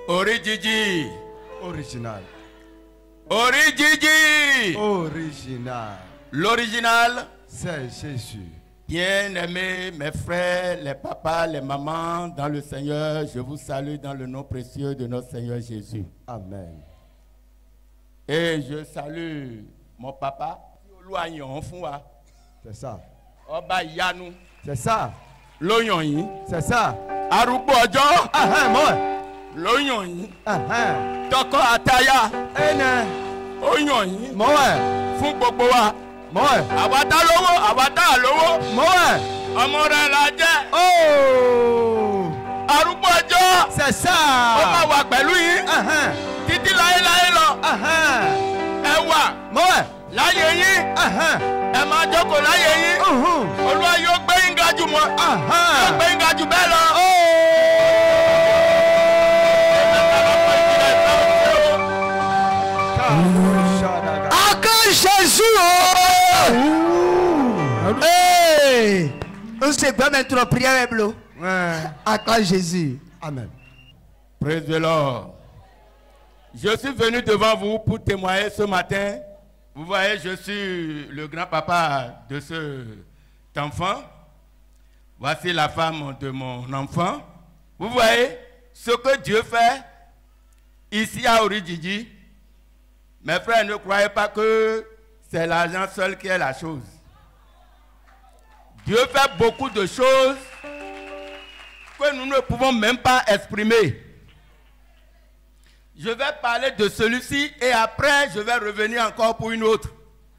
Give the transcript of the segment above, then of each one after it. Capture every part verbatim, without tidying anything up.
Origigi. Original. Origigi. Original. L'original. C'est Jésus. Bien-aimés, mes frères, les papas, les mamans, dans le Seigneur, je vous salue dans le nom précieux de notre Seigneur Jésus. Amen. Et je salue mon papa. C'est ça. Oba Yanu. C'est ça. L'Oyon. C'est ça. Arugbo Ojo. Ah ah, moi. L'Oyon. Ah ah. Toko Ataya. Ene. Oyon. Moi. Fún gbogbo wa. Moi. Àwàtà lówó, àwàtà lówó. Moi. Ọmọ rẹ̀ la jẹ́. Oh. Arugbo Ojo. C'est ça. Ó máa wà pẹ̀lú yín. Ah ah. Títí láéláé lọ. Ah ah. Ẹ wà. Moi. Láyé yín. Ah ah. Ẹ máa jókòó láyé yín. Uhum. Olúwa yóò gbé yín ga jù mọ́. Ah Yóò ah. gbé yín ga jù bẹ́ẹ̀ lọ. Acclame Jésus. Oh. Hey. On se bat maintenant prière bleu. Acclame Jésus. Amen. Praise the Lord. Je suis venu devant vous pour témoigner ce matin. Vous voyez, je suis le grand-papa de cet enfant. Voici la femme de mon enfant. Vous voyez ce que Dieu fait ici à Origigi. Mes frères, ne croyez pas que c'est l'argent seul qui est la chose. Dieu fait beaucoup de choses que nous ne pouvons même pas exprimer. Je vais parler de celui-ci et après je vais revenir encore pour une autre.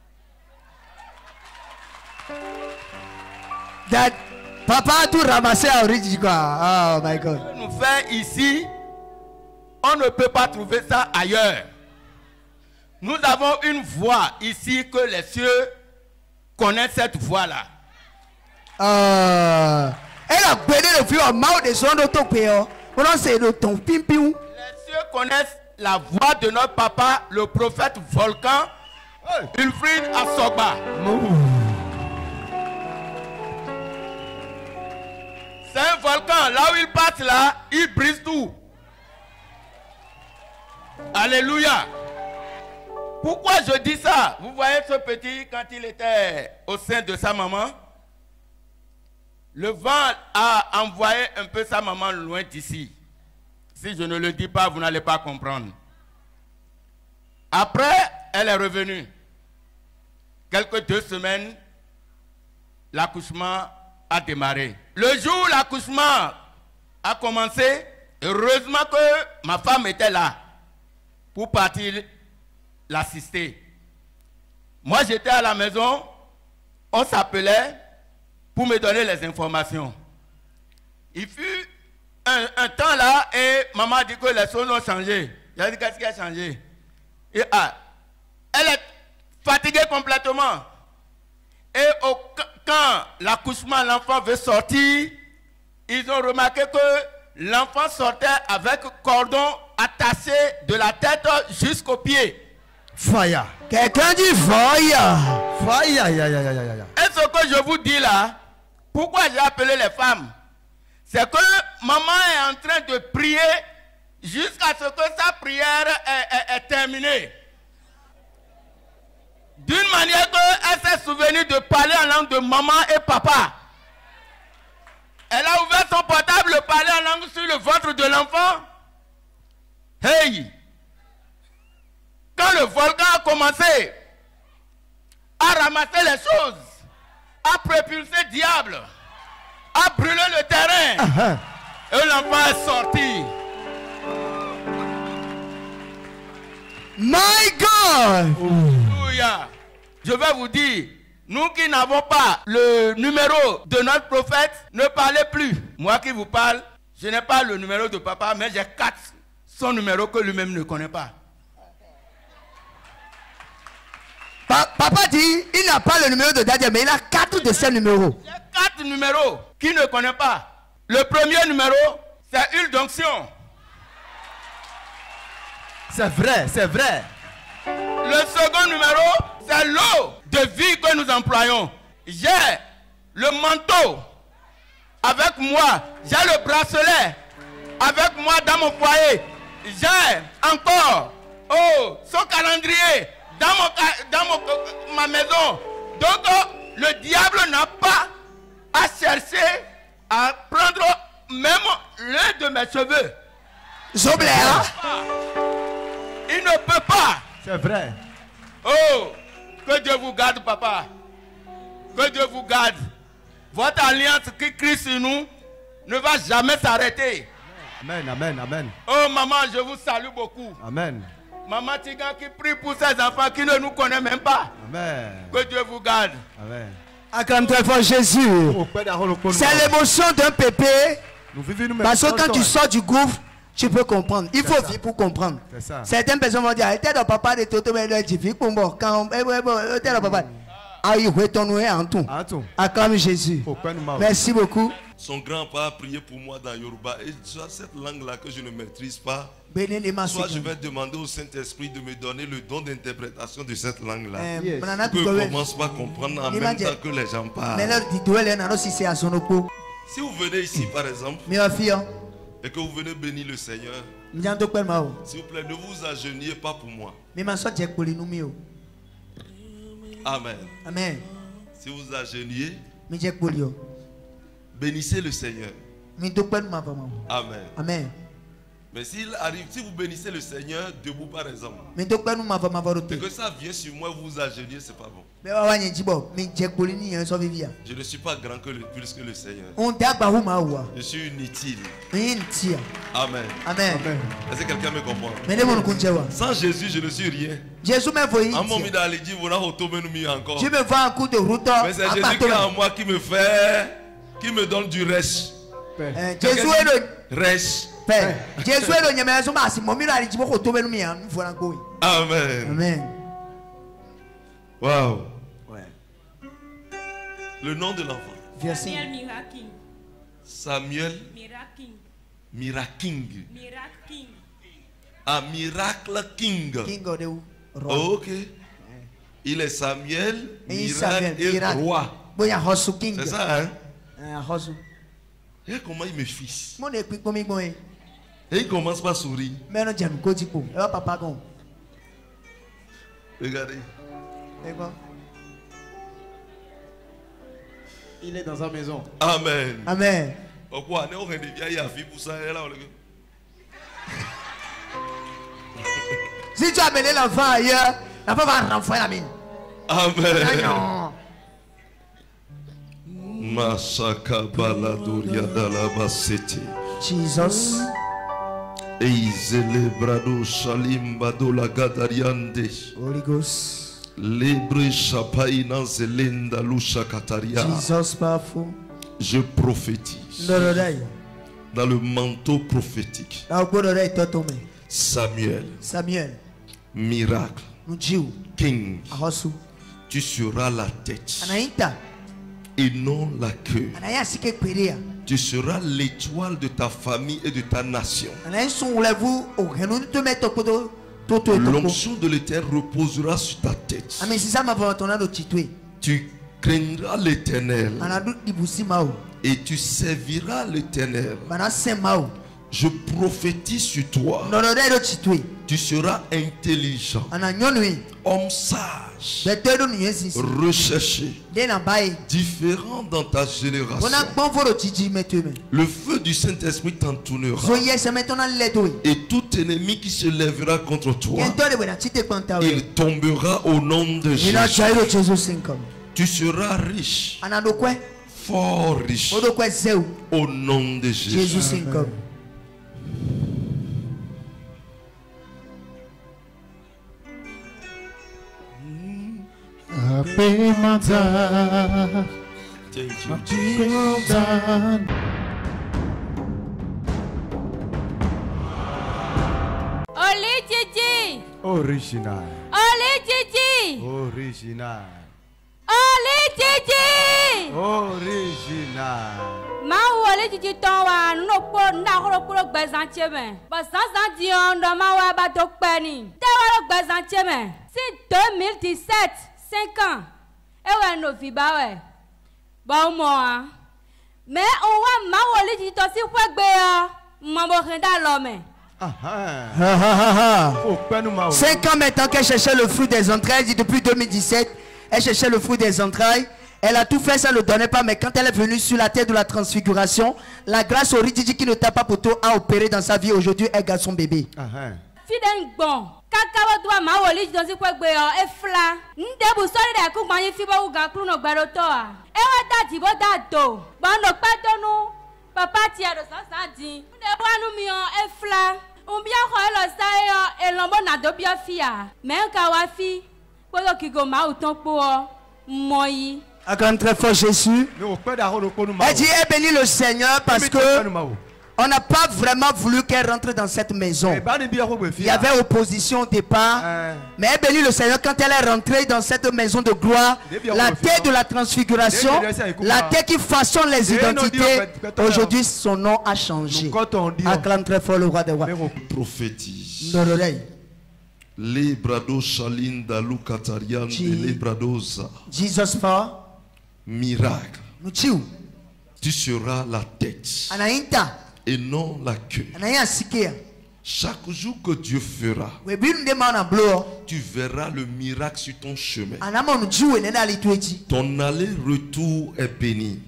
Dad, papa a tout ramassé à Origigi quoi. Oh my God. Ce que nous faisons ici, on ne peut pas trouver ça ailleurs. Nous avons une voix ici que les cieux connaissent cette voix-là. Euh, elle a béni le vieux mao de son autopéo. On sait le ton pimpiou. Les cieux connaissent la voix de notre papa, le prophète Volcan, Wilfrid Asogba. C'est un volcan, là où il passe là, il brise tout. Alléluia. Pourquoi je dis ça? Vous voyez ce petit, quand il était au sein de sa maman, le vent a envoyé un peu sa maman loin d'ici. Si je ne le dis pas, vous n'allez pas comprendre. Après, elle est revenue. Quelques deux semaines, l'accouchement a démarré. Le jour où l'accouchement a commencé, heureusement que ma femme était là pour partir l'assister. Moi, j'étais à la maison, on s'appelait pour me donner les informations. Il fut un, un temps là et maman a dit que les choses ont changé. J'ai dit qu'est-ce qui a changé? Et ah, elle est fatiguée complètement. Et au, quand l'accouchement, l'enfant veut sortir, ils ont remarqué que l'enfant sortait avec cordon attaché de la tête jusqu'aux pieds. Fire. Quelqu'un dit fire. Fire. Aïe, aïe, aïe, aïe, aïe. Et ce que je vous dis là, pourquoi j'ai appelé les femmes? C'est que maman est en train de prier jusqu'à ce que sa prière est, est, est terminée. D'une manière qu'elle s'est souvenue de parler en langue de maman et papa. Elle a ouvert son portable, parler en langue sur le ventre de l'enfant. Hey! Quand le volcan a commencé à ramasser les choses, à propulser le diable, à brûler le terrain, uh-huh. Et l'enfant est sorti. My God! Alléluia. Je vais vous dire, nous qui n'avons pas le numéro de notre prophète, ne parlez plus. Moi qui vous parle, je n'ai pas le numéro de papa, mais j'ai quatre son numéro que lui-même ne connaît pas. Pa papa dit, il n'a pas le numéro de Daddy, mais il a quatre de ses numéros. J'ai quatre numéros qu'il ne connaît pas. Le premier numéro, c'est huile d'onction. C'est vrai, c'est vrai. Le second numéro, c'est l'eau de vie que nous employons. J'ai le manteau avec moi. J'ai le bracelet avec moi dans mon foyer. j'ai encore oh, son calendrier dans, mon, dans mon, ma maison. Donc, le diable n'a pas à chercher à prendre même l'un de mes cheveux. Zoblé, hein? Il ne peut pas. C'est vrai. Oh, que Dieu vous garde, papa. Que Dieu vous garde. Votre alliance qui crie sur nous ne va jamais s'arrêter. Amen, amen, amen. Oh, maman, je vous salue beaucoup. Amen. Maman Tigan qui prie pour ses enfants qui ne nous connaissent même pas. Amen. Que Dieu vous garde. Amen. Acclame très fort Jésus. C'est l'émotion d'un pépé. Parce que quand tu sors du gouffre, tu peux comprendre. Il faut vivre pour comprendre. Certaines personnes vont dire, était le papa de Toto, mais il dit, quand était le papa. Ah, il retourne en tout. Acclame Jésus. Merci beaucoup. Son grand-père a prié pour moi dans Yoruba. Et soit cette langue-là que je ne maîtrise pas, soit je vais demander au Saint-Esprit de me donner le don d'interprétation de cette langue-là. Eh, que je commence pas à comprendre en même temps que les gens parlent. Si vous venez ici, par exemple, et que vous venez bénir le Seigneur, s'il vous plaît, ne vous agenouillez pas pour moi. Amen. Amen. Si vous agenouillez, bénissez le Seigneur. Amen. Amen. Mais s'il arrive, si vous bénissez le Seigneur debout par exemple, et que ça vient sur moi, vous vous agenouillez, c'est pas bon. Je ne suis pas grand que le, plus que le Seigneur. Je suis inutile. Amen. Amen. Est-ce que quelqu'un me comprend? Sans Jésus, je ne suis rien. Jésus m'a envoyé. Je me vois un coup de route. Mais c'est Jésus qui est en moi qui me fait, qui me donne du reste. Jésus est le reste. Jésus est le nyamayaso masi momiro ali jibo ko tobe numi an fora ngoi. Amen. Amen. Wow. Ouais. Le nom de l'enfant. Samuel Miraking. Samuel Miraking. Miraking. Miraking. Ah, Miracle King. King of the roi. Oh, ok. Il est Samuel, Et Miracle et roi. Boya Hosu King. C'est ça, hein? Euh, Hosu. Et comment il me fixe? Mon équipe comme moi. Et il commence par sourire. Mais non, j'aime quoi tipo. Et papa gon. Regardez. Et quoi? Il est dans sa maison. Amen. Amen. Au quoi? On est bien, il y a vie pour ça. Là, si tu as mené l'enfant ailleurs, l'enfant va renfouer la mine. Amen. Masaka baladoria dalabasete. Jesus. Eizele brado shalim badola gadariande. Holy Ghost. Lebre shapaina zelenda lusha kataria. Jesus powerful. Je prophétise. Dans le manteau prophétique. Samuel. Samuel. Miracle. King. Tu seras la tête. Et non la queue. Tu seras l'étoile de ta famille et de ta nation. L'onction de l'Éternel reposera sur ta tête. Tu craindras l'Éternel et tu serviras l'Éternel. Je prophétise sur toi. Tu seras intelligent, homme sage, recherché, différent dans ta génération. Le feu du Saint-Esprit t'entourera. Et tout ennemi qui se lèvera contre toi, il tombera au nom de Jésus. Tu seras riche, fort riche, au nom de Jésus. Thank you. Oli Gigi. Original. Oli Gigi. Original. Oli Gigi. Original. Ma Oli Gigi ton wa no po na ko ko gbezantie me. Ba sansan di on do ma wa ba to pe ni. Te wa lo gbezantie me. Si deux mille dix-sept, cinq ans. E wa no fi ba we. Ba o mo a. Mais on wa ma Oli Gigi to si fwe gbe yo. Mo bo kin da lo me. Ah, ah. Ah, ah, ah. Cinq ans maintenant qu'elle cherchait le fruit des entrailles. Dit depuis deux mille dix-sept, elle cherchait le fruit des entrailles. Elle a tout fait, ça ne le donnait pas. Mais quand elle est venue sur la terre de la transfiguration, la grâce au Rididi qui ne tape pas pour tout a opéré dans sa vie. Aujourd'hui, elle garde son bébé. Ah, ah. Fidèle bon. Kakawa doit ma woli dans ce quoi gbe e fla. Nde bu sori de ku gban yin fi bo ga kru no gbero to a. E wa da ti bo da to. Ba no pe to nu. Papa ti e do san san din. Nde bo anu mi o e fla. Un bia ko e lo sa e e lombo na do bia fi a. Me ka wa fi. Po lo ki go ma o ton po o. Moyi. Acclame très fort Jésus. Elle dit, elle bénit le Seigneur parce que on n'a pas vraiment voulu qu'elle rentre dans cette maison. Il y avait opposition au départ. Mais elle bénit le Seigneur quand elle est rentrée dans cette maison de gloire. La terre de la transfiguration, la terre qui façonne les identités. Aujourd'hui, son nom a changé. Acclame très fort le roi des rois. Prophétise. Les brados shalinda lukatarian les bradosa. Jesus for miracle. Tu seras la tête et non la queue. Chaque jour que Dieu fera, tu verras le miracle sur ton chemin. Ton aller-retour est béni.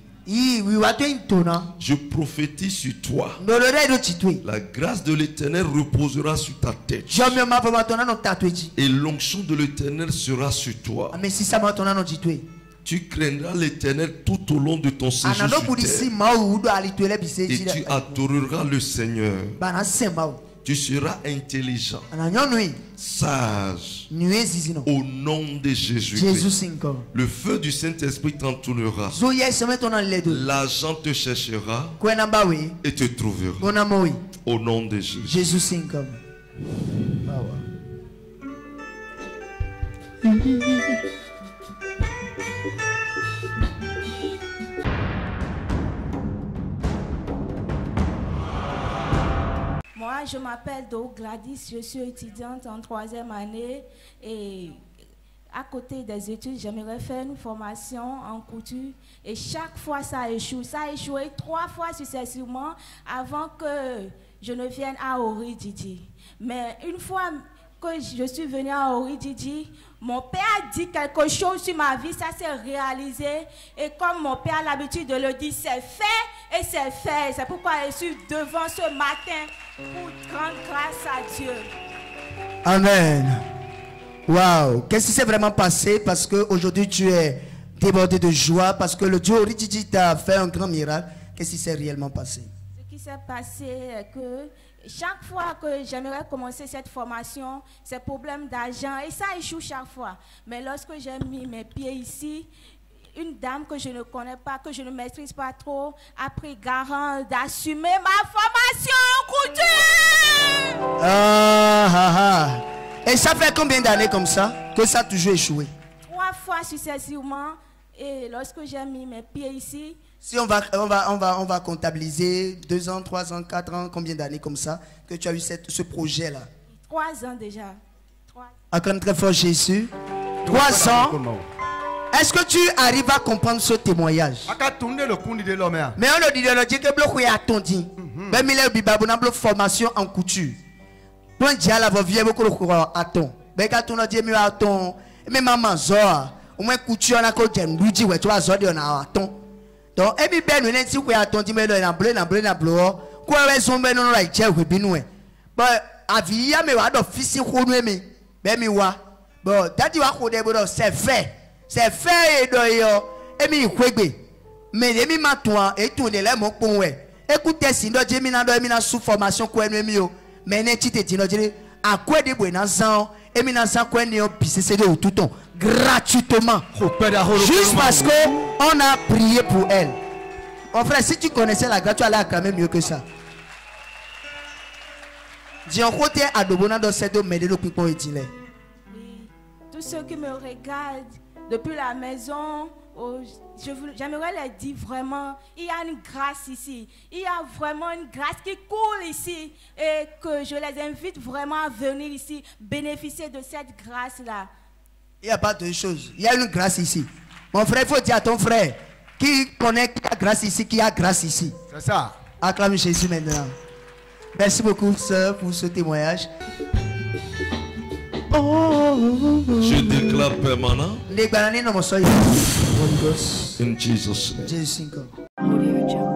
Je prophétise sur toi. La grâce de l'Éternel reposera sur ta tête. Et l'onction de l'Éternel sera sur toi. Tu craindras l'Éternel tout au long de ton séjour sur terre. Et tu adoreras le Seigneur. Tu seras intelligent, sage, au nom de Jésus. Le feu du Saint-Esprit t'entourera. L'argent te cherchera et te trouvera. Au nom de Jésus. Moi, je m'appelle Do Gladys, je suis étudiante en troisième année et à côté des études, j'aimerais faire une formation en couture et chaque fois ça échoue. Ça a échoué trois fois successivement avant que je ne vienne à Orididi. Mais une fois que je suis venue à Orididi, mon père a dit quelque chose sur ma vie, ça s'est réalisé. Et comme mon père a l'habitude de le dire, c'est fait et c'est fait. C'est pourquoi je suis devant ce matin pour rendre grâce à Dieu. Amen. Waouh. Qu'est-ce qui s'est vraiment passé? Parce qu'aujourd'hui tu es débordé de joie, parce que le Dieu Orididi t'a fait un grand miracle. Qu'est-ce qui s'est réellement passé? Ce qui s'est passé est que chaque fois que j'aimerais commencer cette formation, c'est problème d'argent et ça échoue chaque fois. Mais lorsque j'ai mis mes pieds ici, une dame que je ne connais pas, que je ne maîtrise pas trop, a pris garant d'assumer ma formation en couture. Ah, ah, ah. Et ça fait combien d'années comme ça que ça a toujours échoué? Trois fois successivement. Et lorsque j'ai mis mes pieds ici, si on va, on va, on va, on va comptabiliser deux ans, trois ans, quatre ans, combien d'années comme ça que tu as eu cette, ce projet-là? Trois ans déjà. Trois. Acclame très fort Jésus. Trois ans. Est-ce que tu arrives à comprendre ce témoignage? Mais on le dit, on dit que bloc est attendu. Même il est une formation en couture. Donc j'ai la vie beaucoup de attend. Mais quand on a dit mieux attend, même maman zoa, au moins couture on a quoi j'ai lui ouais tu vois zoa on a attend. Donc et puis ben on est si quoi attendu mais dans bleu dans bleu dans bleu quoi ouais son ben on like j'ai oui binoué. Bon avia me wa do fisi ko nu mi. Ben mi wa. Bon dadi wa ko de bo c'est fait. C'est fait et do yo. Et mi kwegbe. Mais les mi ma toi et tout les mo pon ouais. Écoutez si ndo je mi na do mi na sous formation ko enu mi yo. Mais ne ti te ti no je a quoi de bo na san et mi na san ko enu yo pisese de tout ton gratuitement. Juste parce que on a prié pour elle. Mon frère, si tu connaissais la grâce, tu allais acclamer mieux que ça. Dis en côté à Dobona dans cette eau, mais de l'eau qui peut être. Oui. Tous ceux qui me regardent depuis la maison, oh, j'aimerais leur dire vraiment, il y a une grâce ici. Il y a vraiment une grâce qui coule ici. Et que je les invite vraiment à venir ici, bénéficier de cette grâce-là. Il n'y a pas de choses. Il y a une grâce ici. Mon frère, il faut dire à ton frère qui connaît qu'il y a grâce ici, qu'il y a grâce ici. C'est ça. Acclame Jésus maintenant. Merci beaucoup, sœur, pour ce témoignage. Je déclare permanent. In Jesus' name. Jesus' name.